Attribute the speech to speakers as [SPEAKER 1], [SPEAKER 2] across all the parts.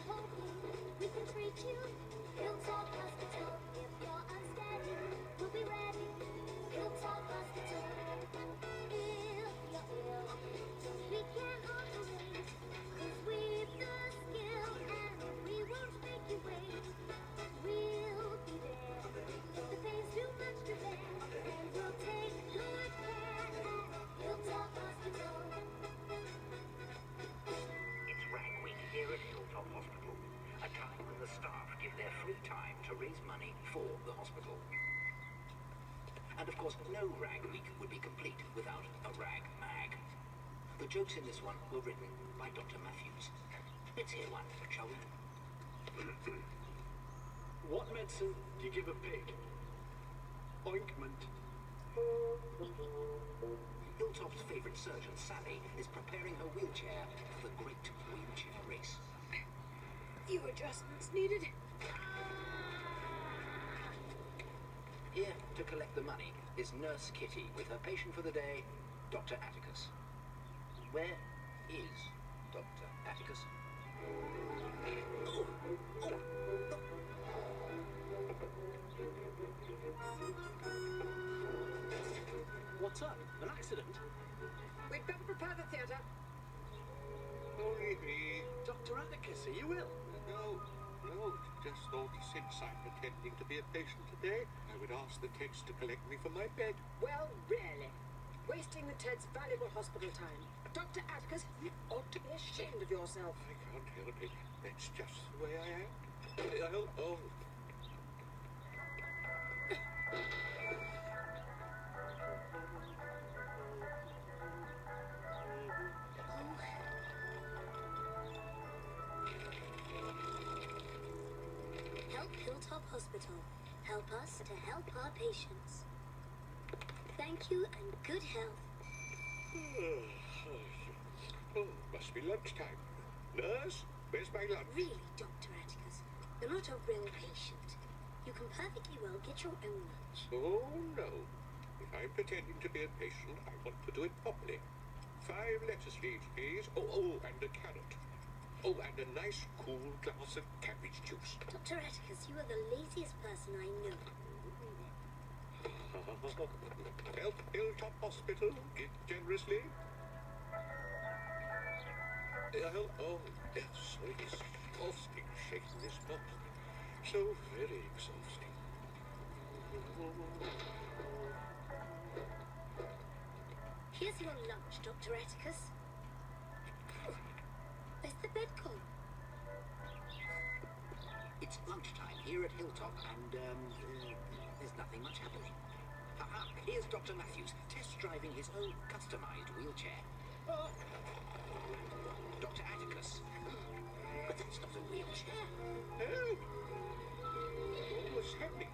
[SPEAKER 1] hoping we can treat you. Hilltop Hospital, if you're unsteady, we'll be ready. Hilltop Hospital, if you're ill, we can operate, 'cause we've the skill and we won't make you wait. We'll be there if the pain's too much to bear, and we'll take good care at Hilltop Hospital.
[SPEAKER 2] It's Rag Week here at Hilltop Hospital, a time when the staff give their free time to raise money for the hospital. And of course, no Rag Week would be complete without a Rag Mag. The jokes in this one were written by Dr. Matthews. Let's hear one, shall we?
[SPEAKER 3] What medicine do you give a pig? Ointment.
[SPEAKER 2] Hilltop's favourite surgeon, Sally, is preparing her wheelchair for the great wheelchair race.
[SPEAKER 4] Few adjustments needed.
[SPEAKER 2] Here to collect the money is Nurse Kitty with her patient for the day, Dr. Atticus. Where is Dr. Atticus?
[SPEAKER 3] What's up? An accident?
[SPEAKER 4] We'd better prepare the theatre.
[SPEAKER 5] Only me.
[SPEAKER 3] Dr. Atticus, are you ill?
[SPEAKER 5] No, just thought since I'm pretending to be a patient today, I would ask the Teds to collect me from my bed.
[SPEAKER 4] Well, really. Wasting the Ted's valuable hospital time. Dr. Atticus, you ought to be ashamed of yourself.
[SPEAKER 5] I can't help it. That's just the way I am. Oh.
[SPEAKER 1] Help Hilltop Hospital. Help us to help our patients. Thank you and good health.
[SPEAKER 5] Oh, must be lunchtime. Nurse, where's my lunch?
[SPEAKER 1] Really, Dr. Atticus, you're not a real patient. You can perfectly well get your own lunch.
[SPEAKER 5] Oh, no. If I'm pretending to be a patient, I want to do it properly. 5 lettuce leaves, please. Oh, and a carrot. Oh, and a nice cool glass of cabbage juice.
[SPEAKER 1] Dr. Atticus, you are the laziest person I know.
[SPEAKER 5] Help Hilltop Hospital. Give generously. Oh, it's so exhausting shaking this box. So very exhausting.
[SPEAKER 1] Here's your lunch, Dr. Atticus. Where's the bed gone?
[SPEAKER 2] It's lunchtime here at Hilltop, and there's nothing much happening. Aha, here's Dr. Matthews test driving his own customised wheelchair. Dr. Atticus. But that's not a wheelchair.
[SPEAKER 5] Help! What's happening?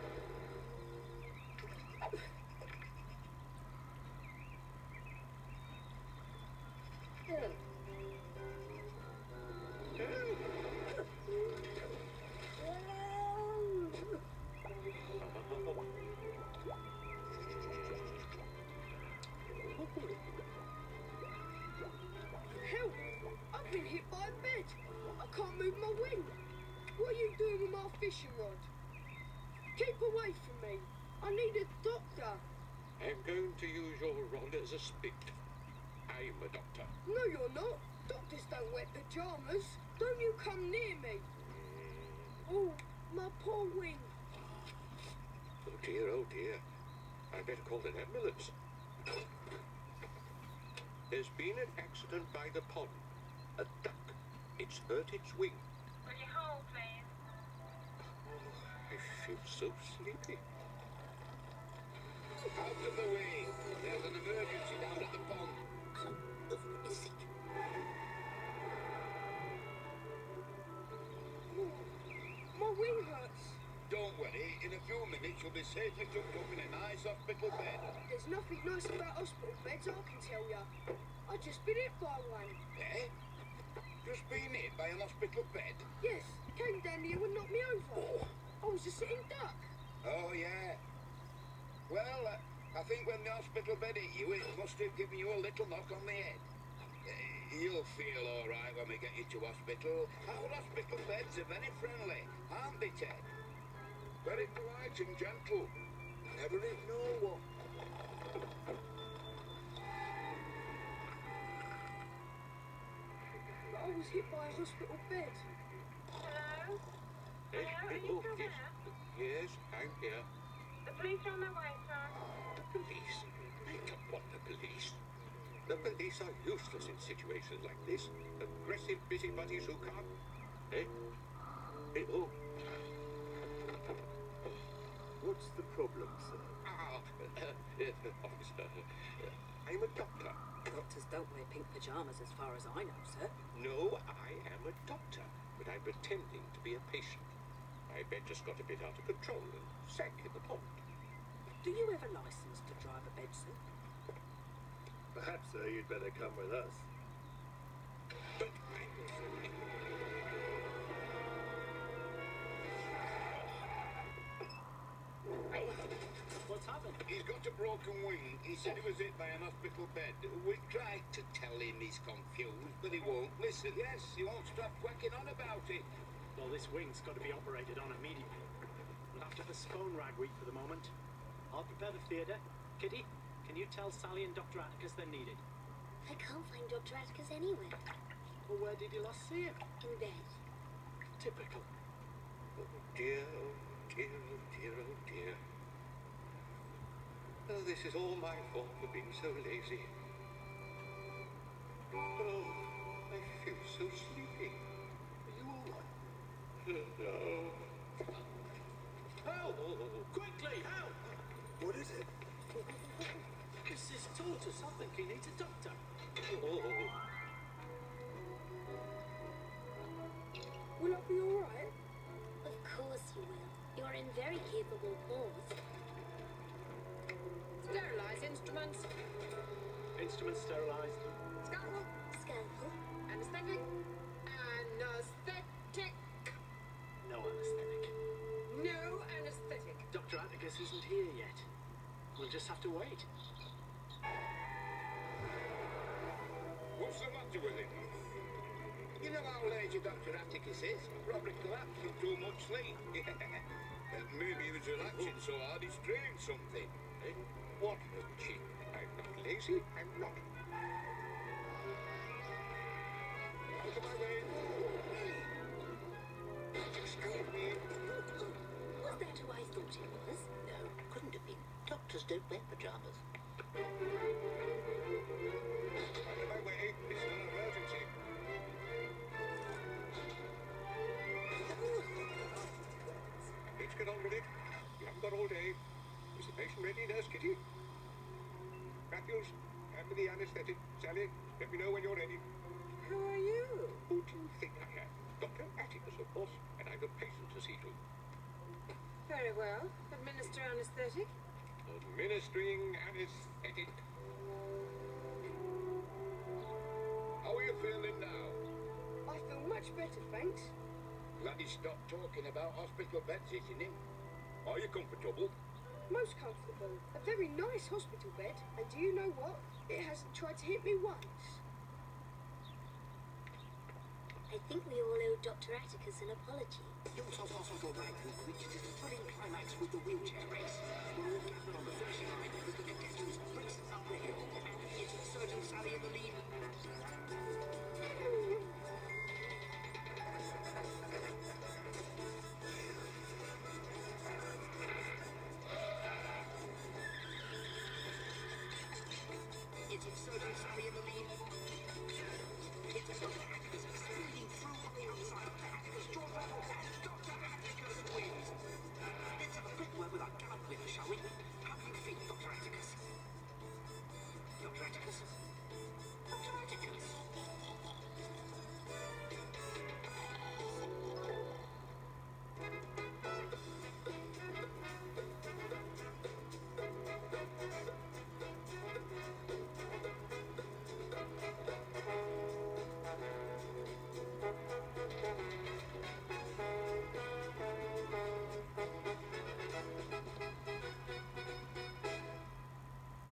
[SPEAKER 4] Help! I've been hit by a bed. I can't move my wing. What are you doing with my fishing rod? Keep away from me. I need a doctor.
[SPEAKER 5] I'm going to use your rod as a spit. I'm a doctor.
[SPEAKER 4] No, you're not. Doctors don't wear pajamas. Don't you come near me. Oh, my poor wing.
[SPEAKER 5] Oh dear. I better call an ambulance. There's been an accident by the pond. A duck. It's hurt its wing.
[SPEAKER 6] Will you hold, please?
[SPEAKER 5] Oh, I feel so sleepy.
[SPEAKER 7] Out of the way. There's an emergency down at the pond.
[SPEAKER 1] Is it?
[SPEAKER 4] My wing hurts.
[SPEAKER 7] Don't worry, in a few minutes you'll be safely tucked up in a nice hospital bed.
[SPEAKER 4] There's nothing nice about hospital beds, I can tell ya. I just been hit by one.
[SPEAKER 7] Eh? Just been hit by an hospital bed?
[SPEAKER 4] Yes, came down here and knocked me over. I was a sitting duck.
[SPEAKER 7] Oh, yeah. Well, I think when the hospital bed hit you, it must have given you a little knock on the head. You'll feel all right when we get you to hospital. Our hospital beds are very friendly, aren't they, Ted? Very polite and gentle. Never ignore one.
[SPEAKER 4] But I was hit by a hospital bed.
[SPEAKER 6] Hello?
[SPEAKER 5] Eh?
[SPEAKER 6] Hello, are
[SPEAKER 5] Eh,
[SPEAKER 6] you
[SPEAKER 5] oh,
[SPEAKER 6] still
[SPEAKER 5] yes.
[SPEAKER 6] there?
[SPEAKER 5] Yes, I'm here.
[SPEAKER 6] The police are on their way, sir.
[SPEAKER 5] The police? I don't want the police. The police are useless in situations like this. Aggressive busybodies who can't... Eh? Eh, oh.
[SPEAKER 3] What's the problem, sir?
[SPEAKER 5] Officer, I'm a doctor.
[SPEAKER 8] Doctors don't wear pink pyjamas as far as I know, sir.
[SPEAKER 5] No, I am a doctor, but I'm pretending to be a patient. My bed just got a bit out of control and sank in the pond.
[SPEAKER 8] Do you have a license to drive a bed, sir?
[SPEAKER 3] Perhaps, sir, you'd better come with us.
[SPEAKER 5] But
[SPEAKER 3] What's happened?
[SPEAKER 7] He's got a broken wing. He said he was hit by an hospital bed. We tried to tell him he's confused, but he won't listen. Yes, he won't stop quacking on about it.
[SPEAKER 9] Well, this wing's got to be operated on immediately. We'll have to postpone Rag Week for the moment. I'll prepare the theatre. Kitty, can you tell Sally and Dr. Atticus they're needed?
[SPEAKER 1] I can't find Dr. Atticus anywhere.
[SPEAKER 9] Well, where did you last see him?
[SPEAKER 1] In bed.
[SPEAKER 9] Typical.
[SPEAKER 5] oh dear, oh dear, oh dear, oh dear. Oh, this is all my fault for being so lazy. Oh, I feel so sleepy.
[SPEAKER 9] Are you all right?
[SPEAKER 5] No.
[SPEAKER 9] Help! Quickly, help!
[SPEAKER 3] What is it?
[SPEAKER 9] Mrs. Tortoise, I think he needs a doctor.
[SPEAKER 5] Oh,
[SPEAKER 4] Will I be all right?
[SPEAKER 1] Of course you will. You're in very capable paws.
[SPEAKER 8] Sterilise instruments.
[SPEAKER 9] Instruments sterilised.
[SPEAKER 8] Scalpel.
[SPEAKER 1] Scalpel.
[SPEAKER 8] Anesthetic. Anesthetic.
[SPEAKER 9] No anaesthetic.
[SPEAKER 8] No anesthetic.
[SPEAKER 9] Dr. Atticus isn't here yet. We'll just have to wait.
[SPEAKER 7] What's the matter with him? You know how lazy Dr. Atticus is? Probably collapsed in too much sleep. Maybe he was relaxing so hard he strained something.
[SPEAKER 5] eh? What a cheek. I'm not lazy, I'm not.
[SPEAKER 7] Look at my way. Excuse me.
[SPEAKER 1] Was that who I thought it was?
[SPEAKER 2] No, couldn't have been. Doctors don't wear pajamas.
[SPEAKER 5] Out of my way, it's an emergency. Let's get on with it. We haven't got all day. Is the patient ready, Nurse Kitty? Matthews, hand me the anaesthetic. Sally, let me know when you're ready.
[SPEAKER 8] Who are you?
[SPEAKER 5] Who do you think I am? Dr. Atticus, of course, and I've a patient to see to.
[SPEAKER 8] Very well. Administer anesthetic.
[SPEAKER 5] Administering anaesthetic.
[SPEAKER 7] How are you feeling now?
[SPEAKER 4] I feel much better, thanks.
[SPEAKER 7] Glad he stopped talking about hospital beds hitting him. Are you comfortable?
[SPEAKER 4] Most comfortable. A very nice hospital bed. And do you know what? It hasn't tried to hit me once.
[SPEAKER 1] I think we all owe Dr. Atticus an apology.
[SPEAKER 2] Hilltop Hospital Rag Week reaches its thrilling climax with the wheelchair race. We're all gathered on the finishing line as the contestants race up the hill, and it's Surgeon Sally in the lead. It's Surgeon Sally in the lead. It's Dr. Atticus speeding through on the outside. Atticus draws back on that.